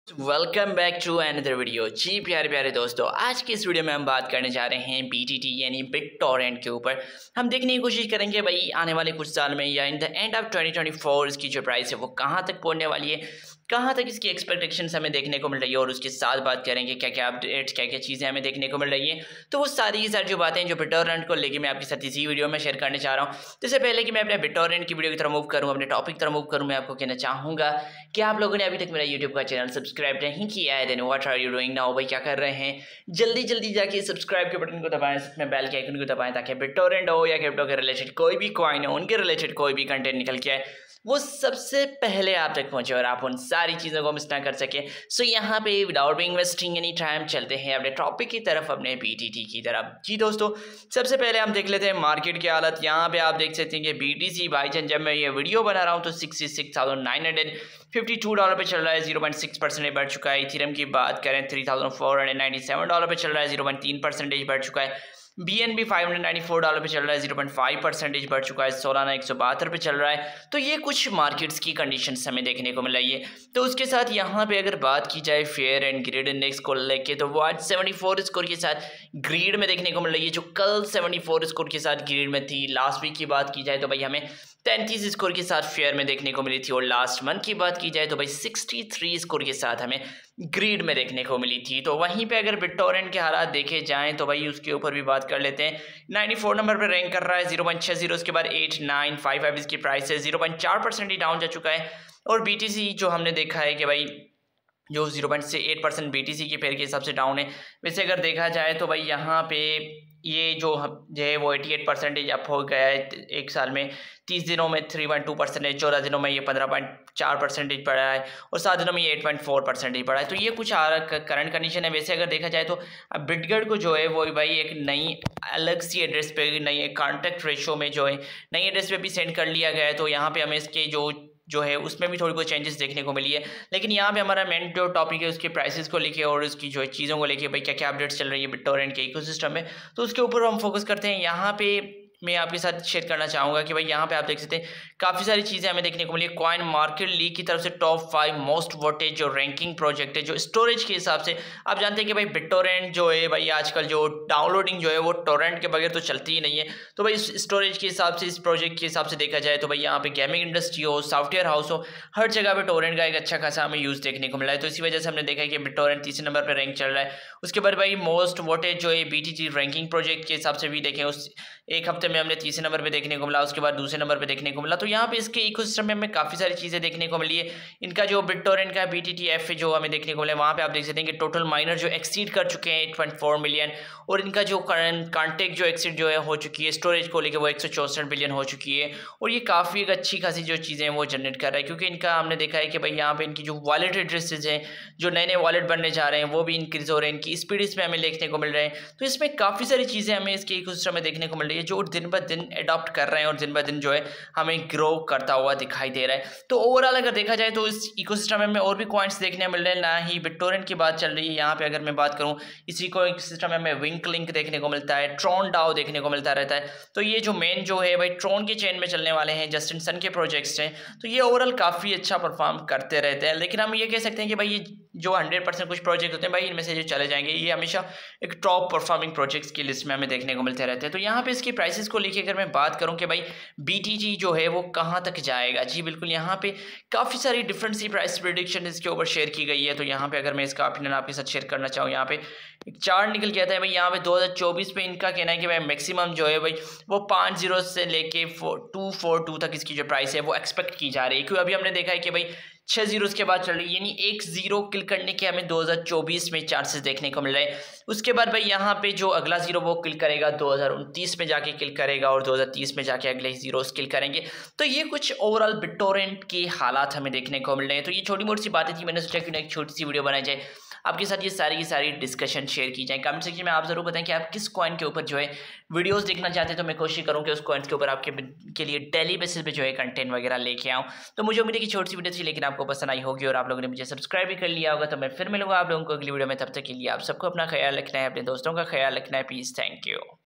Welcome back to another video. जी प्यारे प्यारे दोस्तों, आज की इस वीडियो में हम बात करने जा रहे हैं BTT यानी बिटटॉरेंट के ऊपर। हम देखने की कोशिश करेंगे भाई आने वाले कुछ साल में या इन द एंड ऑफ 2024 इसकी जो प्राइस है वो कहाँ तक पहुंचने वाली है, कहाँ तक इसकी एक्सपेक्टेशंस हमें देखने को मिल रही है और उसके साथ बात करेंगे क्या क्या अपडेट्स क्या क्या चीज़ें हमें देखने को मिल रही है। तो वो सारी की सारी जो बातें जो बिटटॉरेंट को लेकर मैं आपके साथ इसी वीडियो में शेयर करने चाह रहा हूँ। तो इससे पहले कि मैं अपने बिटटॉरेंट की वीडियो की तरफ मूव करूँ, अपने टॉपिक की तरफ मूव करूँ, मैं आपको कहना चाहूँगा कि आप लोगों ने अभी तक मेरा यूट्यूब का चैनल सब्सक्राइब नहीं किया है, then what are you doing now. भाई क्या कर रहे हैं, जल्दी जल्दी जाके सब्सक्राइब के बटन को दबाएं, साथ में बेल के आइकन को दबाएं ताकि बिटटॉरेंट हो या क्रिप्टो के रिलेटेड कोई भी कॉइन हो, उनके रिलेटेड कोई भी कंटेंट निकल के आए वो सबसे पहले आप तक पहुंचे और आप उन सारी चीज़ों को मिस ना कर सके। सो यहाँ पे without being wasting any time चलते हैं अपने टॉपिक की तरफ, अपने BTT की तरफ। जी दोस्तों, सबसे पहले हम देख लेते हैं मार्केट की हालत। यहाँ पे आप देख सकते हैं कि BTC बाईचांस जब मैं ये वीडियो बना रहा हूँ तो $66,952 पे चल रहा है, 0.6% बढ़ चुका है। इथेरियम की बात करें $3,497 पे चल रहा है, 0.3% बढ़ चुका है। BNB $594 पे चल रहा है, 0.5% बढ़ चुका है। सोलाना 172 पे चल रहा है। तो ये कुछ मार्केट्स की कंडीशंस हमें देखने को मिल रही है। तो उसके साथ यहाँ पे अगर बात की जाए फेयर एंड ग्रीड इंडेक्स को लेके, तो वो आज 74 स्कोर के साथ ग्रीड में देखने को मिल रही है, जो कल 74 स्कोर के साथ ग्रीड में थी। लास्ट वीक की बात की जाए तो भाई हमें 33 स्कोर के साथ फेयर में देखने को मिली थी, और लास्ट मंथ की बात की जाए तो भाई 63 स्कोर के साथ हमें ग्रीड में देखने को मिली थी। तो वहीं पे अगर बिटटॉरेंट के हालात देखे जाएं तो भाई उसके ऊपर भी बात कर लेते हैं। 94 नंबर पर रैंक कर रहा है, 0.60। उसके बाद 8955 इसकी प्राइस है, 0.4% ही डाउन जा चुका है। और BTC जो हमने देखा है कि भाई जो 0.8% BTC के पेयर के हिसाब से डाउन है। वैसे अगर देखा जाए तो भाई यहाँ पे ये जो है वो 88% अप हो गया है एक साल में। 30 दिनों में 3.2%, 14 दिनों में ये 15.4% बढ़ा है, और 7 दिनों में ये 8.4% बढ़ा है। तो ये कुछ करंट कंडीशन है। वैसे अगर देखा जाए तो अब बिटगेट को जो है वो भाई एक नई अलग सी एड्रेस पे, नई कॉन्टैक्ट रेशो में जो है नई एड्रेस पे भी सेंड कर लिया गया है। तो यहाँ पे हमें इसके जो है उसमें भी थोड़ी बहुत चेंजेस देखने को मिली है। लेकिन यहाँ पे हमारा मेन जो टॉपिक है उसके प्राइसेस को लेके और उसकी जो है चीज़ों को लेके भाई क्या क्या अपडेट्स चल रही है बिटटॉरेंट के इकोसिस्टम में, तो उसके ऊपर हम फोकस करते हैं। यहाँ पे मैं आपके साथ शेयर करना चाहूँगा कि भाई यहाँ पे आप देख सकते हैं काफ़ी सारी चीज़ें हमें देखने को मिली है। कॉइन मार्केट लीग की तरफ से टॉप 5 मोस्ट वोटेड जो रैंकिंग प्रोजेक्ट है, जो स्टोरेज के हिसाब से आप जानते हैं कि भाई बिटटॉरेंट जो है भाई आजकल जो डाउनलोडिंग जो है वो टोरेंट के बगैर तो चलती ही नहीं है। तो भाई इस स्टोरेज के हिसाब से, इस प्रोजेक्ट के हिसाब से देखा जाए तो भाई यहाँ पे गेमिंग इंडस्ट्री हो, सॉफ्टवेयर हाउस हो, हर जगह पे टोरेंट का एक अच्छा खासा हमें यूज़ देखने को मिला है। तो इसी वजह से हमने देखा है कि बिटटॉरेंट तीसरे नंबर पर रैंक चल रहा है। उसके बाद भाई मोस्ट वोटेड जो है BTT रैंकिंग प्रोजेक्ट के हिसाब से भी देखें, उस एक हफ्ते में हमने तीसरे नंबर पे देखने को मिला, उसके बाद दूसरे नंबर पे देखने को मिला। तो यहाँ पे इसके इकोसिस्टम में हमें काफ़ी सारी चीज़ें देखने को मिली है। इनका जो बिटटॉरेंट का BTTF जो हमें देखने को मिला है, वहाँ पे आप देख सकते हैं कि टोटल माइनर जो एक्सीड कर चुके हैं 8.4 मिलियन, और इनका जो करंट कॉन्टेक्ट जो एक्सीड जो है हो चुकी है स्टोरेज को लेकर वो 164 बिलियन हो चुकी है। और ये काफ़ी एक अच्छी खासी जो चीज़ें हैं वो जनरेट कर रहा है, क्योंकि इनका हमने देखा है कि भाई यहाँ पे इनकी जो वॉलेट एड्रेसेज हैं, जो नए नए वॉलेट बनने जा रहे हैं वो भी इंक्रीज हो रहे हैं, इनकी स्पीड इसमें हमें देखने को मिल रहे हैं। तो इसमें काफ़ी सारी चीज़ें हमें इसके इकोसिस्टम में देखने को मिल रही है, जो दिन ब दिन अडॉप्ट कर रहे हैं और दिन ब दिन जो है हमें ग्रो करता हुआ दिखाई दे रहा है। तो ओवरऑल अगर देखा जाए तो इस इकोसिस्टम में और भी कॉइन्स देखने मिल रहे हैं, ना ही बिटटॉरेंट की बात चल रही है। यहाँ पे अगर मैं बात करूँ इसी इकोसिस्टम में हमें विंक लिंक देखने को मिलता है, ट्रॉन डाओ देखने को मिलता रहता है। तो ये जो मेन जो है भाई ट्रॉन के चेन में चलने वाले हैं, जस्टिन सन के प्रोजेक्ट्स हैं, तो ये ओवरऑल काफ़ी अच्छा परफॉर्म करते रहते हैं। लेकिन हम ये कह सकते हैं कि भाई ये जो 100% कुछ प्रोजेक्ट होते हैं भाई इनमें से जो चले जाएंगे ये हमेशा एक टॉप परफॉर्मिंग प्रोजेक्ट्स की लिस्ट में हमें देखने को मिलते रहते हैं। तो यहाँ पे इसकी प्राइसेस को लेकर अगर मैं बात करूँ कि भाई BTT जो है वो कहाँ तक जाएगा, जी बिल्कुल यहाँ पे काफ़ी सारी डिफरेंट सी प्राइस प्रेडिक्शन इसके ऊपर शेयर की गई है। तो यहाँ पे अगर मैं इसका ओपिनियन आपके साथ शेयर करना चाहूँ, यहाँ पे एक चार्ट निकल के आता है भाई। यहाँ पे 2024 पे इनका कहना है कि भाई मैक्सिमम जो है भाई वो 50 से लेके 242 तक इसकी जो प्राइस है वो एक्सपेक्ट की जा रही है। क्योंकि अभी हमने देखा है कि भाई 6 जीरोस के बाद चल रही है, यानी 1 जीरो किल करने के हमें 2024 में चांसेस देखने को मिल रहे हैं। उसके बाद भाई यहाँ पे जो अगला जीरो वो किल करेगा 2029 में जाके किल करेगा, और 2030 में जाके अगले जीरो किल करेंगे। तो ये कुछ ओवरऑल बिटटॉरेंट के हालात हमें देखने को मिल रहे हैं। तो ये छोटी मोटी सी बातें थी, मैंने सोचा कि एक छोटी सी वीडियो बनाई जाए, आपके साथ ये सारी की सारी डिस्कशन शेयर की जाए। कमेंट सेक्शन में आप जरूर बताएं कि आप किस कॉइन के ऊपर जो है वीडियोस देखना चाहते हैं, तो मैं कोशिश करूँ कि उस कॉइन्स के ऊपर आपके के लिए डेली बेसिस पे जो है कंटेंट वगैरह लेके आऊँ। तो मुझे उम्मीद है कि छोटी सी वीडियो थी लेकिन आपको पसंद आई होगी और आप लोगों ने मुझे सब्सक्राइब भी कर लिया होगा। तो मैं फिर मिलूंगा आप लोगों को अगली वीडियो में, तब तक के लिए आप सबको अपना ख्याल रखना है, अपने दोस्तों का ख्याल रखना है। Please, thank you.